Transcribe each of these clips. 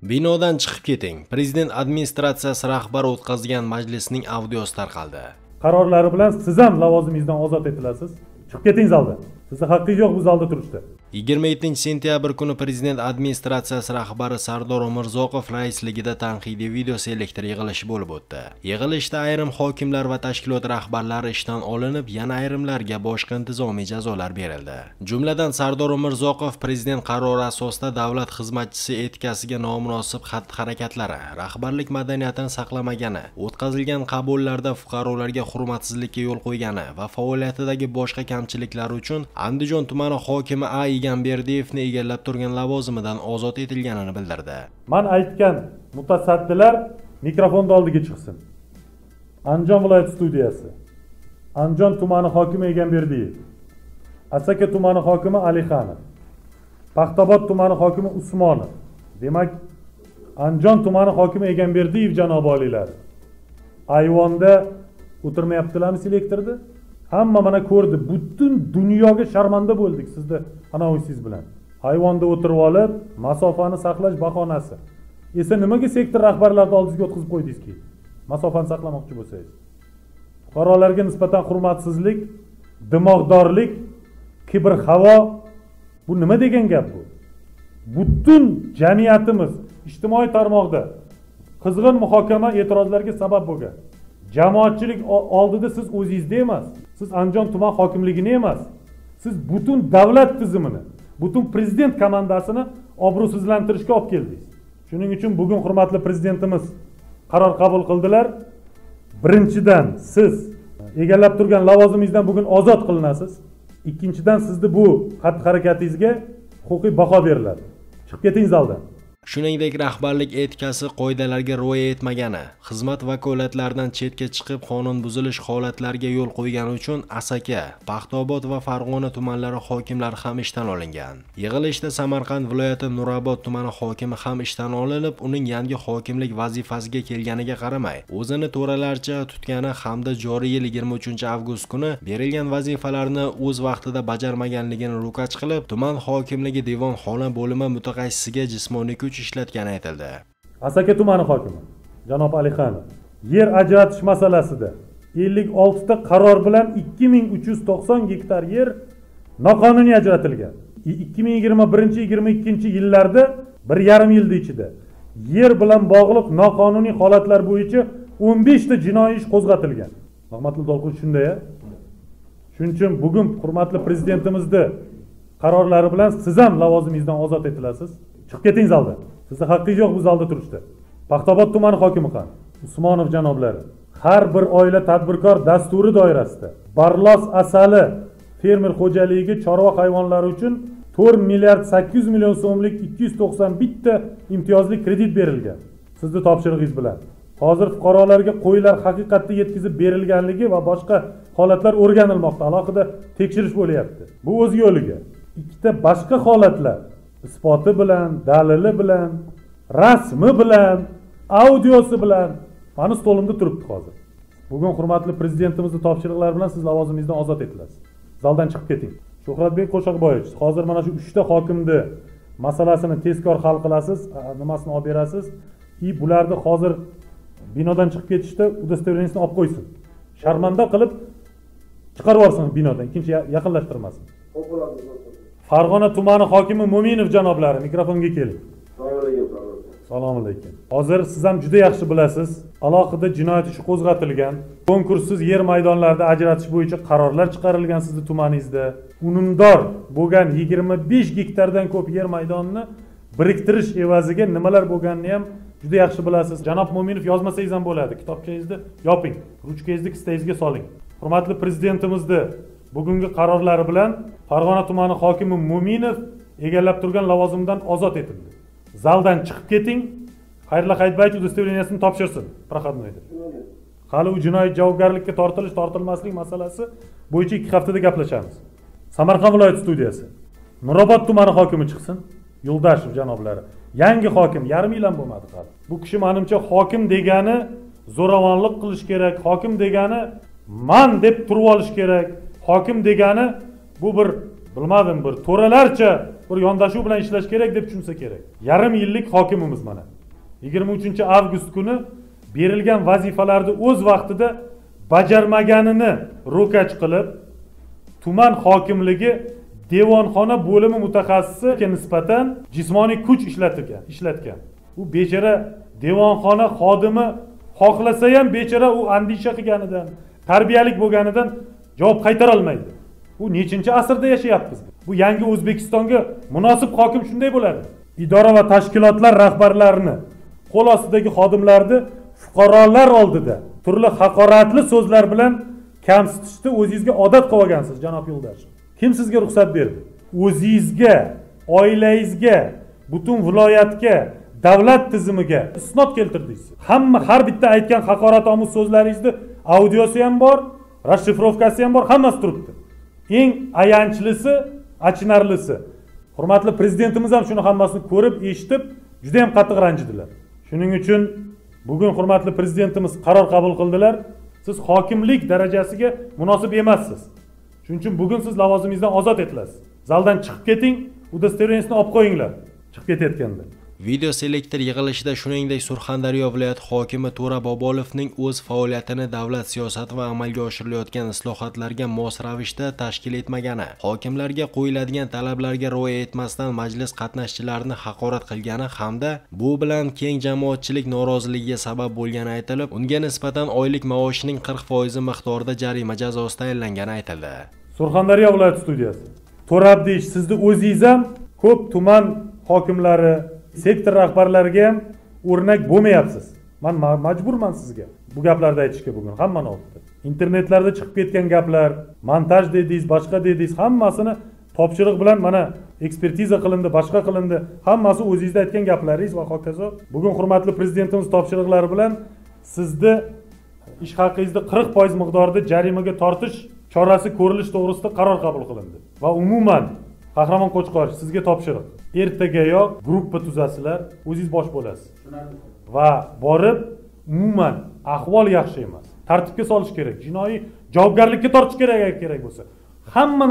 Binodan chiqib keting. Prezident administratsiyasi rahbari o'tkazgan majlisning audiosi tarqaldi. Qarorlari bilan siz ham lavozimingizdan ozod etilasiz. Chiqib keting zaldan. Sizning haqqingiz yo'q bu zalda turishda. 27-sentyabr kuni Prezident administratsiyasi rahbari Sardor Umurzoqov raisligida tanqidiy video selektor yig'ilishi bo'lib o'tdi. Yig'ilishda ayrim hokimlar va tashkilot rahbarlari ishdan olinib, yana ayrimlarga boshqa intizomiy jazolar berildi. Jumladan Sardor Umurzoqov prezident qarori asosida davlat xizmatchisi etikasiga nomunosib xatti-harakatlari, rahbarlik madaniyatini saqlamagani, o'tkazilgan qabullarda fuqarolarga hurmatsizlikka yo'l qo'ygani va faoliyatidagi boshqa kamchiliklar uchun Andijon tumani hokimi A. Egamberdiyevni egallab turgan lavozimidan ozod etilganini bildirdi. Men aytgan mutasaddilar mikrofon oldiga chiqsin. Andijon viloyat studiyasi, Andijon tumani hokimi Egamberdiyev, Asaka tumani hokimi Alixanov, Paxtabod tumani hokimi Usmonov. Demak, Andijon tumani hokimi Egamberdiyev janob oliylar ayvonda o'tirmayaptilarmi selektorda? Hamma mana ko'rdi. Butun dunyoga sharmanda bo'ldik sizda anovingiz bilan. Hayvonda o'tirib olib, masofani saqlash bahonasi. Esa nimaga sektor rahbarlarini oldingizga o'tkazib qo'ydingizki? Masofani saqlamoqchi bo'lsangiz. Fuqarolarga nisbatan hurmatsizlik, dimog'dorlik, kibr havo bu nima degan gap bu? Butun jamiyatimiz ijtimoiy tarmoqda qizg'in muhokama e'tirozlarga sabab bo'lgan. Jamoatchilik oldida siz o'zingizda emas, siz Andijon tuman hokimligini emas, siz butun davlat tizimini, butun prezident komandasini obro'sizlantirishga olib keldingiz. Shuning uchun bugun hurmatli prezidentimiz qaror qabul qildilar. Birinchidan siz egallab turgan lavozimingizdan bugun ozod qilinasiz. Ikkinchidan sizni bu xatti-harakatingizga huquqiy baho beriladi. Chiqib keting zaldan. Shuningdek, rahbarlik etikasi qoidalarga rioya etmagani, xizmat vakolatlaridan chetga chiqib qonun buzilish holatlariga yo'l qo'ygani uchun Asaka, Paxtaobod va Farg'ona tumanlari hokimlari ham ishdan olingan. Yig'ilishda Samarqand viloyati Nurobod tumani hokimi ham ishdan olinib, uning yangi hokimlik vazifasiga kelganiga qaramay, o'zini to'ralarcha tutgani hamda joriy yil 23-avgust kuni berilgan vazifalarni o'z vaqtida bajarmaganligini ro'kach qilib, tuman hokimligi devon xona bo'limi mutaxassisiga jismoniy kuch ishlatgani aytildi. Asaka tumani hokimi janob Alixanov yer ajratish masalasida 56 ta qaror bilan 2390 gektar yer noqonuniy ajratilgan. 2021-22 yillarda 1,5 yil ichida yer bilan bog'liq noqonuniy holatlar bo'yicha 15 ta jinoiy ish qo'zg'atilgan. Hurmatli do'stlar, shunday. Shuning uchun bugun hurmatli prezidentimizning qarorlari bilan siz ham lavozimingizdan ozod etilasiz. Chiqib keting zaldan. Sizning haqqingiz yo'q bu zalda turishda. Paxtabod tumani hokimi ham Usmonov janoblari har bir oila tadbirkor dasturi doirasida Barlos asali fermer xo'jaligiga chorva hayvonlari uchun 4 milliard 800 million so'mlik 291 ta imtiyozli kredit berilgan. Sizning topshirig'ingiz bilan hozir fuqarolarga qo'ylar haqiqatda yetkazib berilganligi va boshqa holatlar o'rganilmoqda. Alohida tekshirish bo'lyapti. Bu o'z yo'liga. Ikkita boshqa holatlar isboti bilan, dalili bilan, rasmi bilan, audiosi bilan mana stolimda turibdi hozir. Bugun hurmatli prezidentimizning topshiriqlari bilan siz lavozimingizdan ozod etilasiz. Zaldan chiqib keting. Shuhratbek Qo'shoqboyevich, hozir mana shu 3 ta hokimni masalasini tezkor hal qilasiz, nimasini olib berasiz. Bularni hozir binodan chiqib ketishda udostvoreniyasini olib qo'ysin. Sharmanda qilib chiqarib yuborsin binodan, ikkinchi yaqinlashtirmasin. Farg'ona tumani hokimi Mo'minov janoblari mikrofonga keling. Assalomu alaykum. Hozir siz ham juda yaxshi bilasiz, alohida jinoyat ishi qo'zg'atilgan, konkurssiz yer maydonlarida ajratish bo'yicha qarorlar chiqarilgan sizning tumaningizda. Unumdor bo'lgan 25 gektardan ko'p yer maydonini biriktirish evaziga nimalar bo'lganini ham juda yaxshi bilasiz. Janob Mo'minov, yozmasangiz ham bo'ladi. Kitobchangizni yoping, ruchkangizni kistangizga soling. Hurmatli prezidentimizning bugungi qarorlari bilan Farg'ona tumani hokimi Mo'minov egallab turgan lavozimidan ozod etildi. Zaldan chiqib keting. Xayrli Hayitbayevich udostvoreniyasini topshirsin. Proxodnoyda. Hali u jinoiy javobgarlikka tortilmaslik masalasi bo'yicha 2 haftada gaplashamiz. Samarqand viloyat studiyasi. Nurobod tumani hokimi chiqsin. Yo'ldashev janoblari. Yangi hokim, yarim yil ham bo'lmadi hali. Bu kishi menimcha hokim degani zo'ravonlik qilish kerak, hokim degani man deb turib olish kerak. Hokim degani bu bir bilmadim bir to'ralarcha bir yondashuv bilan ishlash kerak deb tushunsa kerak. Yarim yillik hokimimiz mana. 23-avgust kuni berilgan vazifalarni o'z vaqtida bajarmaganini ro'kach qilib, tuman hokimligi devonxona bo'limi mutaxassisiga nisbatan jismoniy kuch ishlatgan. U bechora devonxona xodimi xohlasa ham bechora u andisha qilganidan, tarbiyalik bo'lganidan javob qaytara olmaydi. Bu nechinchi asrda yashayapmiz? Bu yangi O'zbekistonga munosib hokim shunday bo'ladi. Idora va tashkilotlar rahbarlarini, qo'l ostidagi xodimlarni fuqarolar oldida turli haqoratli so'zlar bilan kamsitishni o'zingizga odat qilib olgansiz, janob Yo'ldoshev. Kim sizga ruxsat berdi? O'zingizga, oilangizga, butun viloyatga, davlat tizimiga isnot keltirdingiz. Har bitta aytgan haqoratomuz so'zlaringizni audiosi ham bor, rashifrovkasi ham bor, hammasi turibdi. Eng ayanchlisi, achinarlisi, hurmatli prezidentimiz ham shuni hammasini ko'rib, eshitib, juda ham qattiq ranjidilar. Shuning uchun bugun hurmatli prezidentimiz qaror qabul qildilar. Siz hokimlik darajasiga munosib emassiz. Shuning uchun bugun siz lavozimingizdan ozod etilasiz. Zaldan chiqib keting, udостоверениесini olib qo'yinglar. Chiqib ketayotganda. Video selektor yig'ilishida shuningdek Surxondaryo viloyati hokimi To'ra Bobolovning o'z faoliyatini davlat siyosati va amalga oshirilayotgan islohotlarga mos ravishda tashkil etmagani, hokimlarga qo'yiladigan talablarga rioya etmasdan majlis qatnashchilarini haqorat qilgani hamda bu bilan keng jamoatchilik noroziligiga sabab bo'lgani aytilib, unga nisbatan oylik maoshining 40% miqdorida jarima jazosi tayinlangani aytildi. Surxondaryo viloyati studiyasi. To'ra Abdiyev, sizni o'zingiz ham ko'p tuman hokimlari, sektor rahbarlariga ham o'rnak bo'lmayapsiz. Men majburman sizga bu gaplarni aytishga bugun hammani oldida. Internetlarda chiqib ketgan gaplar, montaj dedingiz, boshqa dedingiz, hammasini topshiriq bilan mana ekspertiza qilindi, boshqa qilindi. Hammasi o'zingizda aytgan gaplaringiz va hokazo. Bugun hurmatli prezidentimiz topshiriqlari bilan sizni ish haqingizni 40% miqdorida jarimaga tortish chorasi ko'rilish to'g'risida qaror qabul qilindi. Va umuman Qahramon Qo'chqorov, sizga topshiriq. Ertagayoq gruppa tuzasizlar, o'zingiz bosh bo'lasiz. Va borib, umuman ahvol yaxshi emas. Tartibga solish kerak, jinoiy javobgarlikka tortish kerak bo'lsa. Hamma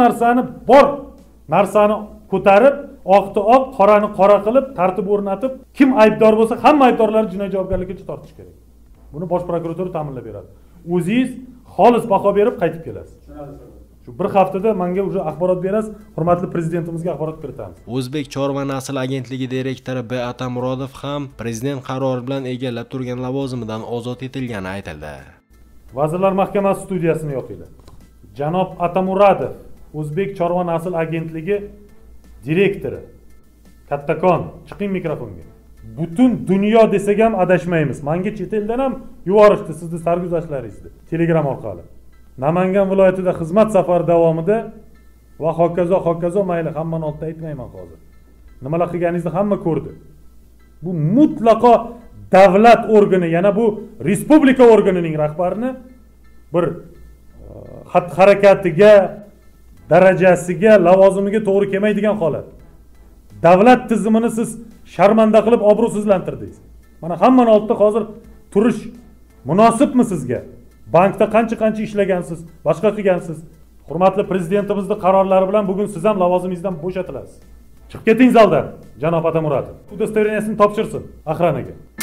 narsani ko'tarib, oqni oq, qorani qora qilib, tartib o'rnatib, kim aybdor bo'lsa, hamma aybdorlarni jinoiy javobgarlikka tortish kerak. Buni bosh prokuratura ta'minlab beradi. O'zingiz xolis baho berib qaytib kelasiz. Shu bir haftada menga уже axborot berasiz, hurmatli prezidentimizga axborot kiritamiz. O'zbek Chorva nasl agentligi direktori B. Atamurodov ham prezident qarori bilan egallab turgan lavozimidan ozod etilgani aytildi. Vazirlar Mahkamasi studiyasini yoqinglar. Janob Atamurodov, O'zbek Chorva nasl agentligi direktori. Kattakon, chiqing mikrofonga. Butun dunyo desak ham adashmaymiz. Menga chet eldan ham yuborishdi sizni sarguzashtlaringizni Telegram orqali. Namangan viloyatida xizmat safari davomida va hokazo mayli, hammani oldida aytmayman hozir. Nimalar qilganingizni hamma ko'rdi. Bu mutlaqo davlat organi, yana bu respublika organining rahbarini bir xatti-harakatiga, darajasiga, lavozimiga to'g'ri kelmaydigan holat. Davlat tizimini siz sharmanda qilib obro'sizlantirdingiz. Mana hammani oldida hozir turish munosibmi sizga? Bankda qancha ishlagansiz, boshqa qilgansiz. Hurmatli prezidentimizning qarorlari bilan bugun siz ham lavozimingizdan bo'shatilasiz. Chiqib keting zaldan, janob Atamurodov. Udостоверениесini topshirsin Ahranaga.